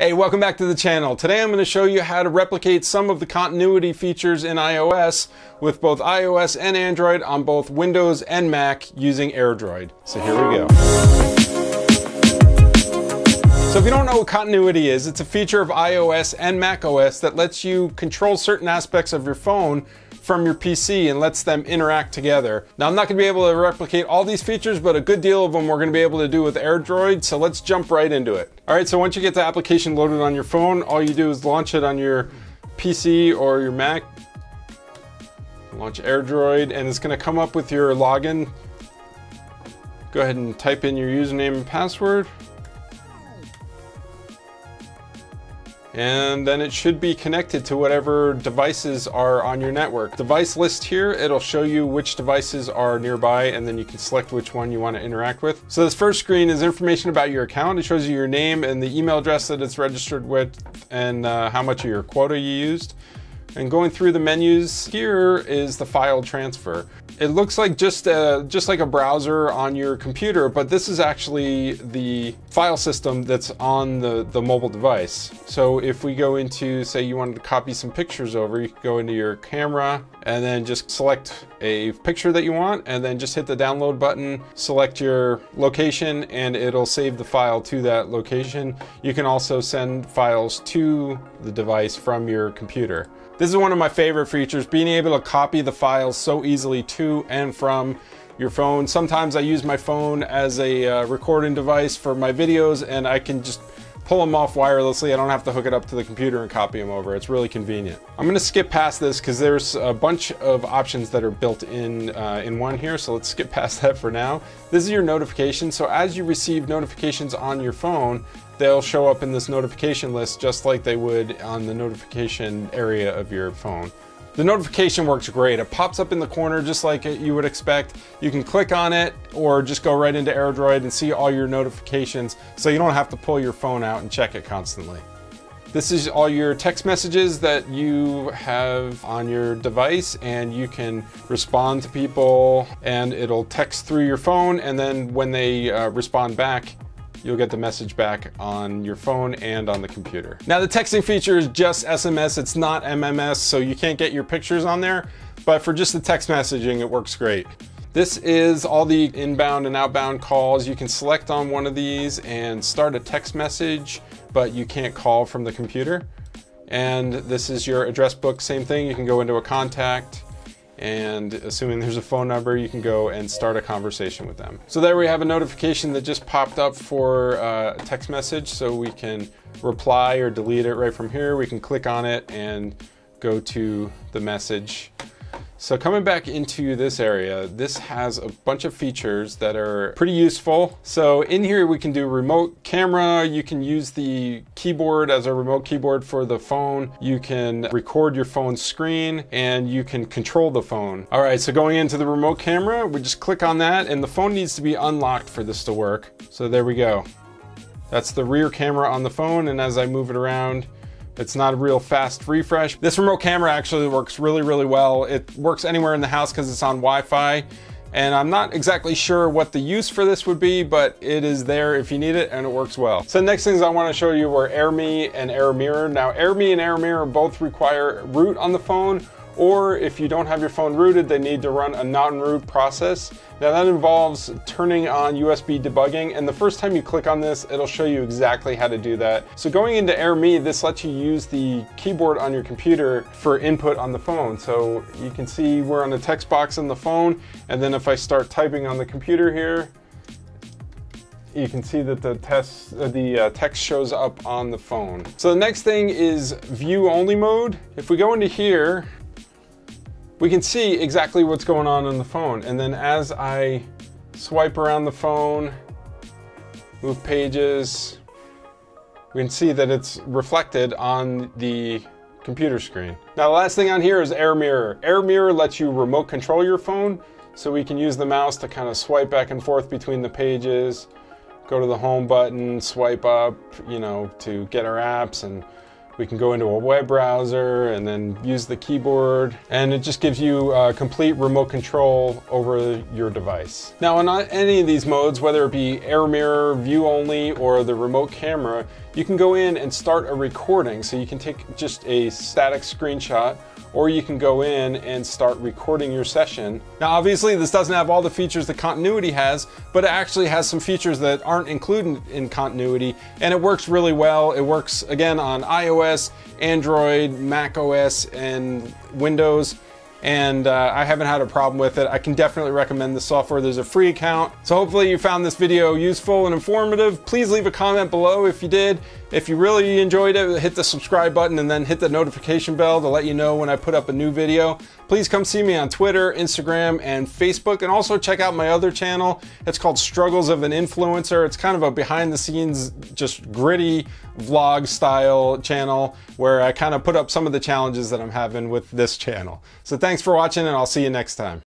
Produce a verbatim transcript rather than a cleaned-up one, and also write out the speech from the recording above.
Hey, welcome back to the channel. Today I'm going to show you how to replicate some of the continuity features in iOS with both iOS and Android on both Windows and Mac using AirDroid. So here we go. So if you don't know what continuity is, it's a feature of iOS and macOS that lets you control certain aspects of your phone from your P C and lets them interact together. Now I'm not going to be able to replicate all these features, but a good deal of them we're going to be able to do with AirDroid, so let's jump right into it. Alright, so once you get the application loaded on your phone, all you do is launch it on your P C or your Mac. Launch AirDroid and it's going to come up with your login. Go ahead and type in your username and password. And then it should be connected to whatever devices are on your network. Device list here, it'll show you which devices are nearby and then you can select which one you want to interact with. So this first screen is information about your account. It shows you your name and the email address that it's registered with and uh, how much of your quota you used. And going through the menus, here is the file transfer. It looks like just a, just like a browser on your computer, but this is actually the file system that's on the, the mobile device. So if we go into, say you wanted to copy some pictures over, you can go into your camera and then just select a picture that you want and then just hit the download button, select your location and it'll save the file to that location. You can also send files to the device from your computer. This is one of my favorite features, being able to copy the files so easily to and from your phone. Sometimes I use my phone as a uh, recording device for my videos and I can just pull them off wirelessly. I don't have to hook it up to the computer and copy them over. It's really convenient. I'm going to skip past this because there's a bunch of options that are built in uh, in one here, so let's skip past that for now. This is your notifications. So as you receive notifications on your phone, they'll show up in this notification list just like they would on the notification area of your phone. The notification works great. It pops up in the corner just like you would expect. You can click on it or just go right into AirDroid and see all your notifications so you don't have to pull your phone out and check it constantly. This is all your text messages that you have on your device and you can respond to people and it'll text through your phone and then when they uh, respond back, you'll get the message back on your phone and on the computer. Now the texting feature is just S M S, it's not M M S, so you can't get your pictures on there, but for just the text messaging, it works great. This is all the inbound and outbound calls. You can select on one of these and start a text message, but you can't call from the computer. And this is your address book, same thing. You can go into a contact and assuming there's a phone number, you can go and start a conversation with them. So there we have a notification that just popped up for uh, a text message, so we can reply or delete it right from here. We can click on it and go to the message. So coming back into this area, this has a bunch of features that are pretty useful. So in here we can do remote camera, you can use the keyboard as a remote keyboard for the phone, you can record your phone screen, and you can control the phone. All right, so going into the remote camera, we just click on that and the phone needs to be unlocked for this to work. So there we go. That's the rear camera on the phone, and as I move it around, it's not a real fast refresh. This remote camera actually works really, really well. It works anywhere in the house because it's on Wi-Fi. And I'm not exactly sure what the use for this would be, but it is there if you need it and it works well. So the next things I want to show you were AirMe and AirMirror. Now AirMe and AirMirror both require root on the phone, or if you don't have your phone rooted, they need to run a non-root process. Now that involves turning on U S B debugging, and the first time you click on this, it'll show you exactly how to do that. So going into AirMe, this lets you use the keyboard on your computer for input on the phone. So you can see we're on the text box on the phone, and then if I start typing on the computer here, you can see that the, test, uh, the uh, text shows up on the phone. So the next thing is view only mode. If we go into here, we can see exactly what's going on on the phone. And then as I swipe around the phone, move pages, we can see that it's reflected on the computer screen. Now the last thing on here is AirMirror. AirMirror lets you remote control your phone, so we can use the mouse to kind of swipe back and forth between the pages, go to the home button, swipe up, you know, to get our apps and We can go into a web browser and then use the keyboard, and it just gives you uh, complete remote control over your device. Now on any of these modes, whether it be AirMirror, view only, or the remote camera, you can go in and start a recording. So you can take just a static screenshot, or you can go in and start recording your session. Now obviously this doesn't have all the features that continuity has, but it actually has some features that aren't included in continuity, and it works really well. It works again on iOS, Android, Mac O S, and Windows. And uh, I haven't had a problem with it. I can definitely recommend the software. There's a free account. So hopefully you found this video useful and informative. Please leave a comment below if you did. If you really enjoyed it, hit the subscribe button and then hit the notification bell to let you know when I put up a new video. Please come see me on Twitter, Instagram, and Facebook, and also check out my other channel. It's called Struggles of an Influencer. It's kind of a behind the scenes, just gritty vlog style channel where I kind of put up some of the challenges that I'm having with this channel. So thanks for watching, and I'll see you next time.